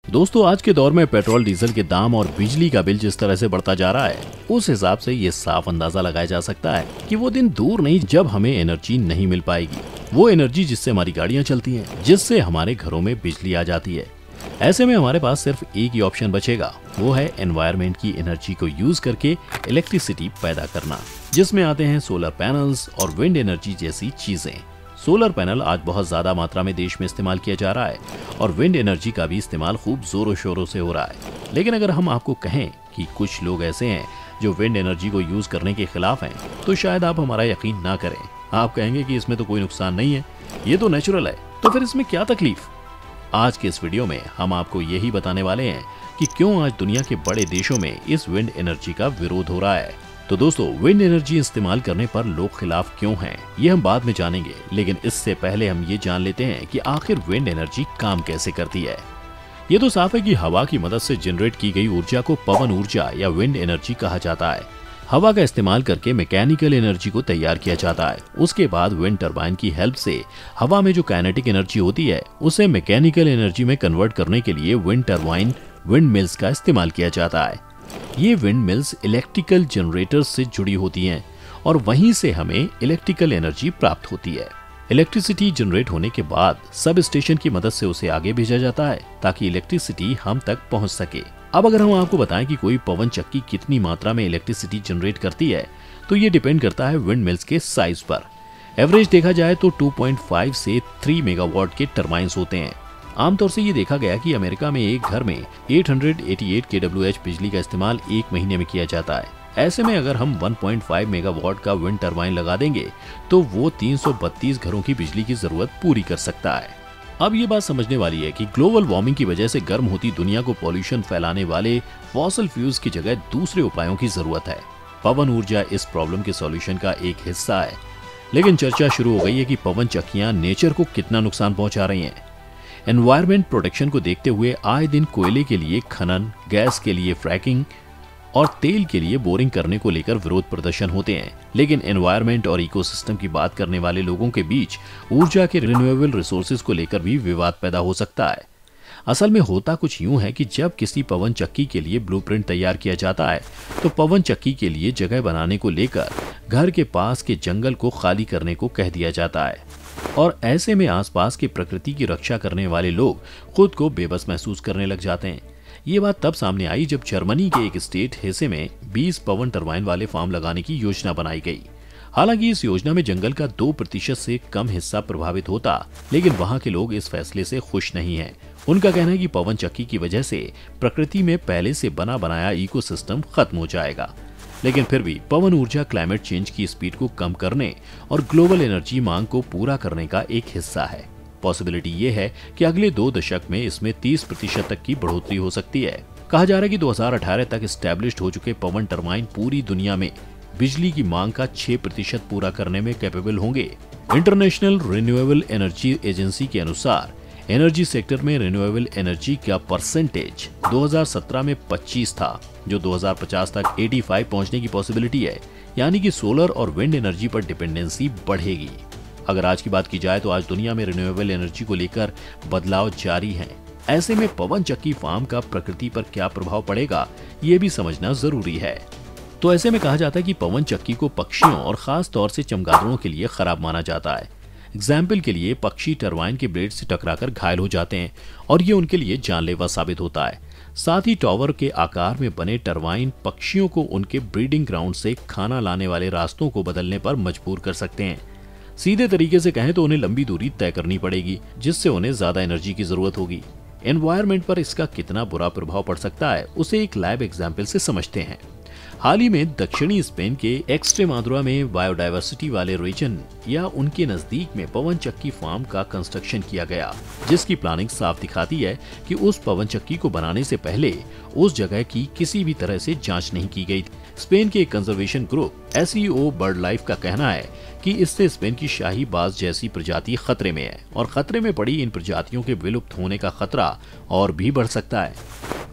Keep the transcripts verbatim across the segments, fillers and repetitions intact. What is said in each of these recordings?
दोस्तों, आज के दौर में पेट्रोल डीजल के दाम और बिजली का बिल जिस तरह से बढ़ता जा रहा है, उस हिसाब से ये साफ अंदाजा लगाया जा सकता है कि वो दिन दूर नहीं जब हमें एनर्जी नहीं मिल पाएगी। वो एनर्जी जिससे हमारी गाड़ियां चलती हैं, जिससे हमारे घरों में बिजली आ जाती है। ऐसे में हमारे पास सिर्फ एक ही ऑप्शन बचेगा, वो है एनवायरमेंट की एनर्जी को यूज करके इलेक्ट्रिसिटी पैदा करना, जिसमें आते हैं सोलर पैनल्स और विंड एनर्जी जैसी चीजें। सोलर पैनल आज बहुत ज्यादा मात्रा में देश में इस्तेमाल किया जा रहा है और विंड एनर्जी का भी इस्तेमाल खूब जोरों शोरों से हो रहा है। लेकिन अगर हम आपको कहें कि कुछ लोग ऐसे हैं जो विंड एनर्जी को यूज करने के खिलाफ हैं, तो शायद आप हमारा यकीन ना करें। आप कहेंगे कि इसमें तो कोई नुकसान नहीं है, ये तो नेचुरल है, तो फिर इसमें क्या तकलीफ। आज के इस वीडियो में हम आपको यही बताने वाले हैं कि क्यों आज दुनिया के बड़े देशों में इस विंड एनर्जी का विरोध हो रहा है। तो दोस्तों, विंड एनर्जी इस्तेमाल करने पर लोग खिलाफ क्यों हैं, ये हम बाद में जानेंगे। लेकिन इससे पहले हम ये जान लेते हैं कि आखिर विंड एनर्जी काम कैसे करती है। ये तो साफ है कि हवा की मदद से जनरेट की गई ऊर्जा को पवन ऊर्जा या विंड एनर्जी कहा जाता है। हवा का इस्तेमाल करके मैकेनिकल एनर्जी को तैयार किया जाता है। उसके बाद विंड टरबाइन की हेल्प से हवा में जो काइनेटिक एनर्जी होती है, उसे मैकेनिकल एनर्जी में कन्वर्ट करने के लिए विंड टरबाइन विंड मिल्स का इस्तेमाल किया जाता है। ये विंड मिल्स इलेक्ट्रिकल जनरेटर्स से जुड़ी होती हैं और वहीं से हमें इलेक्ट्रिकल एनर्जी प्राप्त होती है। इलेक्ट्रिसिटी जनरेट होने के बाद सब स्टेशन की मदद से उसे आगे भेजा जाता है ताकि इलेक्ट्रिसिटी हम तक पहुंच सके। अब अगर हम आपको बताएं कि कोई पवन चक्की कितनी मात्रा में इलेक्ट्रिसिटी जनरेट करती है, तो ये डिपेंड करता है विंड मिल्स के साइज पर। एवरेज देखा जाए तो टू पॉइंट फाइव से थ्री मेगावाट के टरबाइंस होते हैं। आमतौर से ये देखा गया कि अमेरिका में एक घर में आठ सौ अट्ठासी केडब्ल्यूएच बिजली का इस्तेमाल एक महीने में किया जाता है। ऐसे में अगर हम वन पॉइंट फाइव मेगावाट का विंड टरबाइन लगा देंगे तो वो तीन सौ बत्तीस घरों की बिजली की जरूरत पूरी कर सकता है। अब ये बात समझने वाली है कि ग्लोबल वार्मिंग की वजह से गर्म होती दुनिया को पॉल्यूशन फैलाने वाले फॉसिल फ्यूल्स की जगह दूसरे उपायों की जरूरत है। पवन ऊर्जा इस प्रॉब्लम के सॉल्यूशन का एक हिस्सा है। लेकिन चर्चा शुरू हो गई है कि पवन चक्कियां नेचर को कितना नुकसान पहुंचा रही हैं। एनवायरमेंट प्रोटेक्शन को देखते हुए आए दिन कोयले के लिए खनन, गैस के लिए फ्रैकिंग और तेल के लिए बोरिंग करने को लेकर विरोध प्रदर्शन होते हैं। लेकिन एनवायरमेंट और इकोसिस्टम की बात करने वाले लोगों के बीच ऊर्जा के रिन्यूएबल रिसोर्सेज को लेकर भी विवाद पैदा हो सकता है। असल में होता कुछ यूं है कि जब किसी पवन चक्की के लिए ब्लूप्रिंट तैयार किया जाता है, तो पवन चक्की के लिए जगह बनाने को लेकर घर के पास के जंगल को खाली करने को कह दिया जाता है और ऐसे में आसपास की प्रकृति की रक्षा करने वाले लोग खुद को बेबस महसूस करने लग जाते हैं। ये बात तब सामने आई जब जर्मनी के एक स्टेट हिस्से में बीस पवन टरबाइन वाले फार्म लगाने की योजना बनाई गई। हालांकि इस योजना में जंगल का दो प्रतिशत से कम हिस्सा प्रभावित होता, लेकिन वहां के लोग इस फैसले से खुश नहीं हैं। उनका कहना है कि पवन चक्की की वजह से प्रकृति में पहले से बना बनाया इकोसिस्टम खत्म हो जाएगा। लेकिन फिर भी पवन ऊर्जा क्लाइमेट चेंज की स्पीड को कम करने और ग्लोबल एनर्जी मांग को पूरा करने का एक हिस्सा है। पॉसिबिलिटी ये है कि अगले दो दशक में इसमें तीस प्रतिशत तक की बढ़ोतरी हो सकती है। कहा जा रहा है कि दो हज़ार अठारह तक एस्टैब्लिश्ड हो चुके पवन टरबाइन पूरी दुनिया में बिजली की मांग का छह प्रतिशत पूरा करने में कैपेबल होंगे। इंटरनेशनल रिन्यूएबल एनर्जी एजेंसी के अनुसार एनर्जी सेक्टर में रिन्यूएबल एनर्जी का परसेंटेज दो हज़ार सत्रह में पच्चीस था, जो दो हज़ार पचास तक पचासी पहुंचने की पॉसिबिलिटी है। यानी कि सोलर और विंड एनर्जी पर डिपेंडेंसी बढ़ेगी। अगर आज की बात की जाए तो आज दुनिया में रिन्यूएबल एनर्जी को लेकर बदलाव जारी हैं। ऐसे में पवन चक्की फार्म का प्रकृति पर क्या प्रभाव पड़ेगा, ये भी समझना जरूरी है। तो ऐसे में कहा जाता है कि पवन चक्की को पक्षियों और खास तौर से चमगादड़ों के लिए खराब माना जाता है। एग्जाम्पल के लिए पक्षी टरबाइन के ब्लेड से टकराकर घायल हो जाते हैं और ये उनके लिए जानलेवा साबित होता है। साथ ही टावर के आकार में बने टरबाइन पक्षियों को उनके ब्रीडिंग ग्राउंड से खाना लाने वाले रास्तों को बदलने पर मजबूर कर सकते हैं। सीधे तरीके से कहें तो उन्हें लंबी दूरी तय करनी पड़ेगी, जिससे उन्हें ज्यादा एनर्जी की जरूरत होगी। एनवायरमेंट पर इसका कितना बुरा प्रभाव पड़ सकता है, उसे एक लाइव एग्जाम्पल से समझते हैं। हाल ही में दक्षिणी स्पेन के एक्सट्रेमादुरा में बायोडायवर्सिटी वाले रीजन या उनके नजदीक में पवन चक्की फार्म का कंस्ट्रक्शन किया गया, जिसकी प्लानिंग साफ दिखाती है कि उस पवन चक्की को बनाने से पहले उस जगह की किसी भी तरह से जांच नहीं की गई। स्पेन के एक conservation group S E O bird life का कहना है कि इससे स्पेन की शाही बाज जैसी प्रजाति खतरे में है और खतरे में पड़ी इन प्रजातियों के विलुप्त होने का खतरा और भी बढ़ सकता है।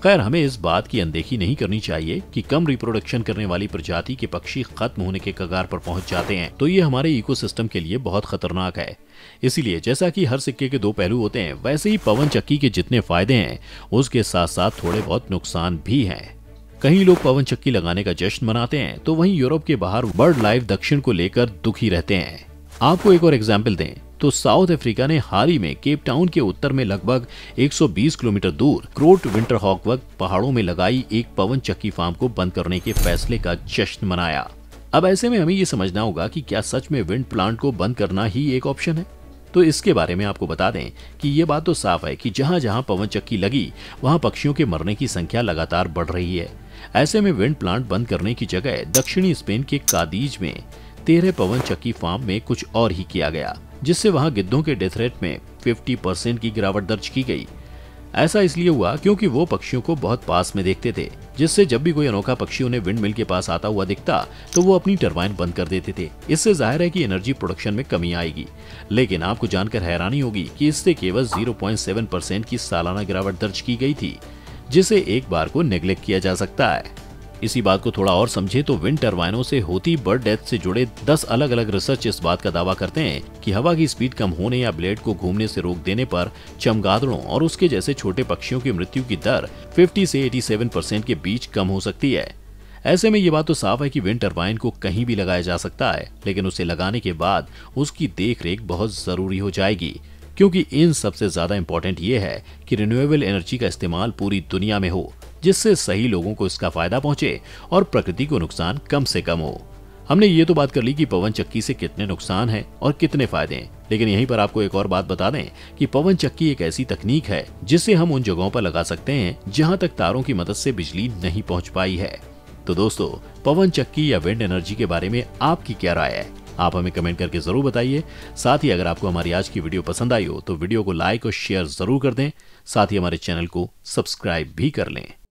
खैर, हमें इस बात की अनदेखी नहीं करनी चाहिए कि कम रिप्रोडक्शन करने वाली प्रजाति के पक्षी खत्म होने के कगार पर पहुंच जाते हैं तो ये हमारे इकोसिस्टम के लिए बहुत खतरनाक है। इसीलिए जैसा कि हर सिक्के के दो पहलू होते हैं, वैसे ही पवन चक्की के जितने फायदे हैं उसके साथ साथ थोड़े बहुत नुकसान भी हैं। कहीं लोग पवन चक्की लगाने का जश्न मनाते हैं तो वहीं यूरोप के बाहर बर्ड लाइफ दक्षिण को लेकर दुखी रहते हैं। आपको एक और एग्जाम्पल दें तो साउथ अफ्रीका ने हाल ही में केप टाउन के उत्तर में लगभग एक सौ बीस किलोमीटर दूर क्रोट विंटरहॉक पहाड़ों में लगाई एक पवन चक्की फार्म को बंद करने के फैसले का जश्न मनाया। अब ऐसे में हमें ये समझना होगा कि क्या सच में विंड प्लांट को बंद करना ही एक ऑप्शन है। तो इसके बारे में आपको बता दें कि ये बात तो साफ है कि जहां जहां पवन चक्की लगी वहां पक्षियों के मरने की संख्या लगातार बढ़ रही है। ऐसे में विंड प्लांट बंद करने की जगह दक्षिणी स्पेन के कादीज में तेरह पवन चक्की फार्म में कुछ और ही किया गया, जिससे वहां गिद्धों के डेथ रेट में पचास परसेंट की गिरावट दर्ज की गई। ऐसा इसलिए हुआ क्योंकि वो पक्षियों को बहुत पास में देखते थे, जिससे जब भी कोई अनोखा पक्षी उन्हें विंड मिल के पास आता हुआ दिखता तो वो अपनी टरबाइन बंद कर देते थे। इससे जाहिर है कि एनर्जी प्रोडक्शन में कमी आएगी। लेकिन आपको जानकर हैरानी होगी कि इससे केवल ज़ीरो पॉइंट सात परसेंट की सालाना गिरावट दर्ज की गई थी, जिसे एक बार को नेग्लेक्ट किया जा सकता है। इसी बात को थोड़ा और समझे तो विंड टरबाइनों से होती बर्ड डेथ से जुड़े दस अलग अलग रिसर्च इस बात का दावा करते हैं कि हवा की स्पीड कम होने या ब्लेड को घूमने से रोक देने पर चमगादड़ों और उसके जैसे छोटे पक्षियों की मृत्यु की दर पचास से सत्तासी परसेंट के बीच कम हो सकती है। ऐसे में ये बात तो साफ है कि विंड टरबाइन को कहीं भी लगाया जा सकता है, लेकिन उसे लगाने के बाद उसकी देखरेख बहुत जरूरी हो जाएगी, क्योंकि इन सबसे ज्यादा इंपॉर्टेंट ये है कि रिन्यूएबल एनर्जी का इस्तेमाल पूरी दुनिया में हो, जिससे सही लोगों को इसका फायदा पहुंचे और प्रकृति को नुकसान कम से कम हो। हमने ये तो बात कर ली कि पवन चक्की से कितने नुकसान हैं और कितने फायदे हैं, लेकिन यहीं पर आपको एक और बात बता दें कि पवन चक्की एक ऐसी तकनीक है जिसे हम उन जगहों पर लगा सकते हैं जहां तक तारों की मदद से बिजली नहीं पहुंच पाई है। तो दोस्तों, पवन चक्की या विंड एनर्जी के बारे में आपकी क्या राय है? आप हमें कमेंट करके जरूर बताइए। साथ ही अगर आपको हमारी आज की वीडियो पसंद आई हो तो वीडियो को लाइक और शेयर जरूर कर दें। साथ ही हमारे चैनल को सब्सक्राइब भी कर लें।